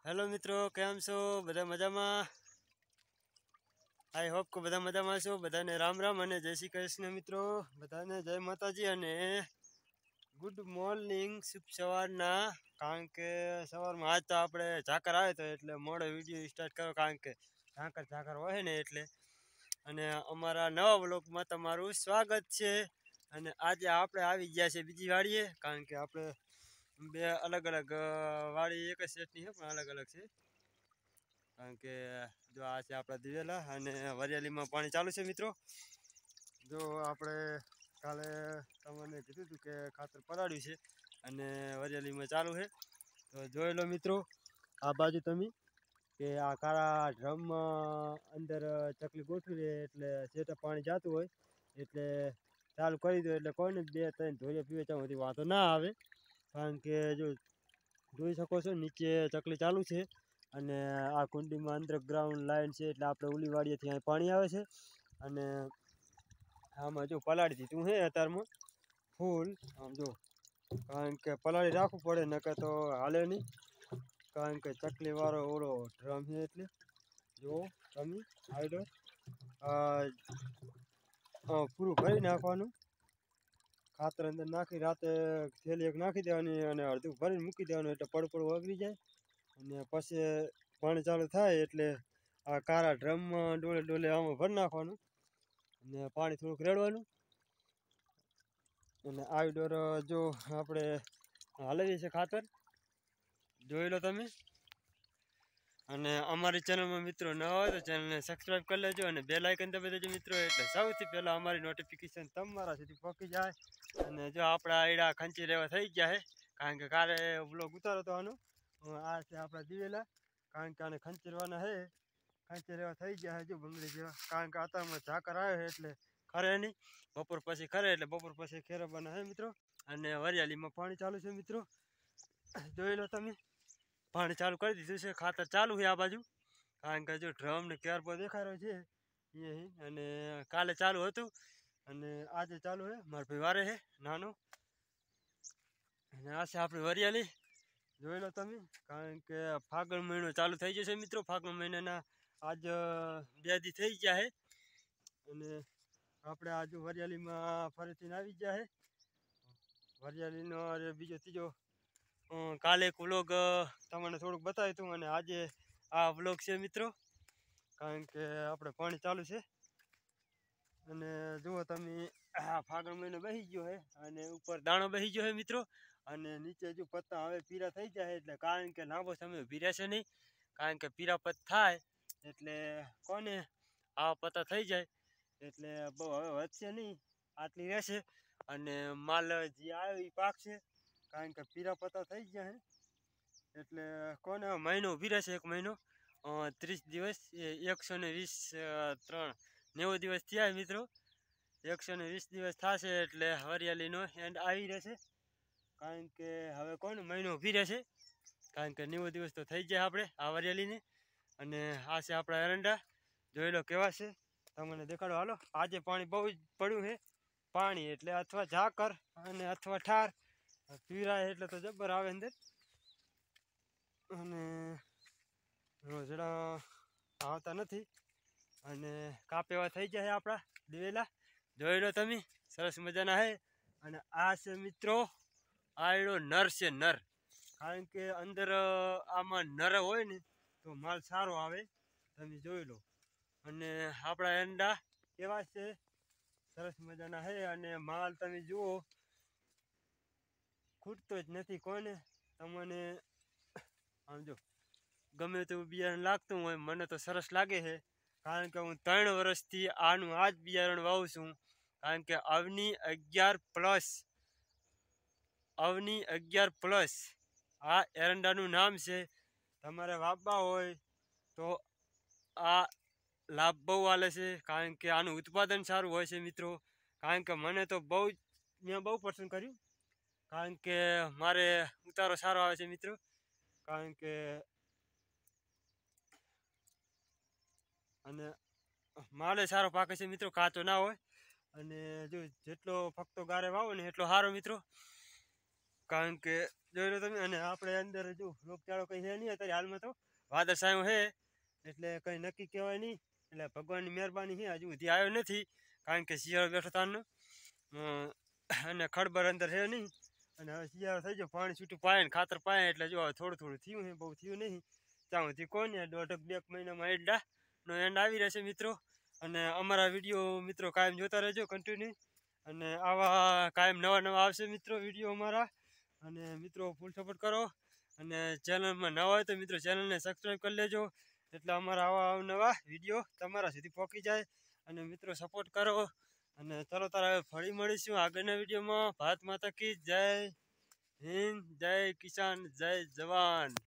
Hello मित्रों, केम छो? बधा मजामां? आई होप को बधा मजामां छो। बधाने राम राम अने जय श्री कृष्ण मित्रों। बधाने जय माताजी अने गुड मॉर्निंग, शुभ सवारना। कारण के सवारमां आज तो आपणे झाकर आवे तो एटले मोडो विडियो स्टार्ट करो, कारण के झाकर झाकर होय ने एटले। अने अमारा नवा व्लॉगमां तमारुं स्वागत छे। अने आज आपणे आवी गया छे बीजी वाड़ीए, कारण के आपणे बे अलग अलग वाड़ी एक सेटनी है पण अलग अलग छे। कारण के जो आ छे आपड़ा दिवेला अने वरियालीमां पाणी चालू छे मित्रों। जो आपणे काले तमने कीधुं हतुं के खातर पराड्युं छे अने वरियालीमां चालू है। तो जोई लो मित्रों, आ बाजू तमे के आ काळा ड्रम अंदर चकली गोठवी दे एटले सेटा पाणी जातुं होय एटले चालू करी दो एटले कोईने 2-3 ढोलिया पीवे ત્યાં સુધી વાંધો ના આવે। कारण के जो જોઈ શકો છો નીચે ચકલી ચાલુ છે અને આ કુંડીમાં અંડરગ્રાઉન્ડ લાઈન છે એટલે આપણે ઓલી વાડીએથી અહીં પાણી આવે છે અને આમાં જો પલાળી દીધું છે અત્યારમાં ફૂલ આમ જો, કારણ કે પલાળી રાખવું પડે નકર તો હાલે નહીં। કારણ કે ચકલીવાળો ઓલો ડ્રમ છે એટલે જો તમે આઈડો પૂરું ભરી નાખવાનું। खातर अंदर नाखी राते थैली एक नाखी देवानी अने अर्धुं भरीने मूकी देवानुं एटले पड़पड़ ओगળી जाय अने पछी पाणी चालू थाय एटले आ काळा ड्रम डोले डोले आमां भरी नाखवानुं अने पाणी थोडुंक रेड़वानुं अने आउटडोर जो आपणे हलावीए छे खातर जोई लो तमे। अने अमारी चेनल में मित्रों नवा होय तो चेनल ने सब्सक्राइब कर लेजो अने बेल आइकन दबावी देजो मित्रों, एटले सौथी पहेला अमारी नोटिफिकेशन तमारा सुधी पहोंची जाय। अने जो आपड़ा आयडा खंची लेवा थई गया है, कारण के काले व्लॉग उतारो तो आनो आ छे आपड़ा दिवेला। कारण के आने खंचरवाना है, खंची लेवा थई गया है जो बंगड़ी जेवा। कारण के अतारमां झाकर आवे है एटले खरे नहीं, बपोर पछी खरे एटले बपोर पछी खेरवाना है मित्रों। अने वरियालीमां पाणी चालू छे मित्रों, जोई लो तमे। पाणी चालू कर दीधुं छे, खातर चालू है आ बाजू। कारण के जो ड्रम ने केरपो देखाई रह्यो छे ये अने काले चालू हतुं अने आजे चालू है। मारो भाई वारे है नानो अने आ छे आपणी वरियाली, जोई लो तमे। कारण के फागण महीनो चालू थई जशे मित्रों। फागण महीनाना आज 2 दी थई गया है अने आपणे आज वरियालीमां फरीथीने आवी गया है। वरियालीनो बीजो तीजो काले एक व्लॉग तमने थोड़ुंक बताव्युं हतुं अने आजे आ व्लॉग छे मित्रों। कारण के आपणे पाणी चालू छे अने जुओ तमे आ फागण महीनो बेसी गयो है अने ऊपर दाणो बेसी गयो है मित्रों। अने नीचे जो पत्ता हवे पीरा थई जाय एटले कारण के लांबो समय उभी रहेशे नहीं। कारण के पीरा पत्ता थाय एटले कोने आ पत्ता थई जाय एटले बहु हवे वधशे नहीं, आटली रहेशे अने माल जे आव्यो ई पाकशे। कारण के पीरा पत्ता थई गया है एटले कोने महीनो उभी रहेशे, 1 महीनो 30 दिवस 120 3 90 दिवस थया मित्रों। 120 दिवस थशे एटले हरियालीनो एंड आई रहेशे। कारण के हवे कोने महीनो उभी रहेशे। कारण के 90 दिवस तो थई गया आपणे आ हरियालीने। अने आ छे आपड़ा एरंडा, जोई लो केवा छे तमने देखाडो। हालो आजे पाणी बहु पड्युं है, पाणी एटले अथवा झाकर अने अथवा ठार पीरा एटले तो जबर आवे अंदर अने रोजड़ा आवता नथी अने कापेवा थई गया है आपड़ा दिवेला, जोई लो तमे। सरस मजाना है अने आ छे मित्रों आयडो नर छे नर। कारण के अंदर आमां नर होय ने तो माल सारो आवे, तमे जोई लो। अने आपड़ा एंडा केवा छे सरस मजाना है अने माल तमे जुओ खूटतो ज नथी कोने तमने। आम जो गमे तेवुं बियारण लागतुं होय मने तो सरस लागे है। कारण के हूँ 3 वर्षथी आनुं आज बियारण वावुं छुं। कारण के अवनी 11+ अवनी 11+ आ एरंडानुं नाम छे। तमारे वाववा होय तो आ लाभ बहु आले छे। कारण के आनुं उत्पादन सारुं होय छे मित्रों। कारण के मने तो बहु पसंद कर्युं। कारण के मारे उतारो सारो आवे छे मित्रों। कारण के अने माले सारो पाके छे मित्रों, काचो ना होय। अने जो जेटलो फक्तो गारे वावो ने एटलो हारो मित्रों। कारण के જોઈ લો તમે. અને આપણે અંદર જો રોગચાળો કંઈ છે નહીં અત્યારે હાલમાં, તો વાદળછાયું છે એટલે કંઈ નક્કી કહેવાય નહીં. એટલે ભગવાનની મહેરબાની છે, હજુ સુધી આવ્યો નથી કારણ કે શિયાળો બેઠો તારનો. અને ખડબર અંદર છે નહીં. અને હવે શિયાળો થઈ ગયો, પાણી છૂટું પાય ને ખાતર પાય એટલે જો થોડું થોડું થયું છે, બહુ થયું નહીં. ત્યાં સુધી કોને 1.5-2 મહિનામાં એડાનો એન્ડ આવી રહેશે મિત્રો. અને અમારા વિડીયો મિત્રો કાયમ જોતા રહેજો કન્ટિન્યુ. અને આવા કાયમ નવા નવા આવશે મિત્રો વિડીયો અમારા. અને મિત્રો ફૂલ સપોર્ટ કરો. અને ચેનલમાં નવા હોય તો મિત્રો ચેનલને સબસ્ક્રાઈબ કરી લેજો, એટલે અમારા આવા નવા વિડીયો તમારા સુધી પહોંચી જાય. અને મિત્રો સપોર્ટ કરો. અને ચાલો તારા ફરી મળીશું આગળના વિડીયોમાં. ભારત માતા કી જય હિન્દ, જય કિસાન, જય જવાન.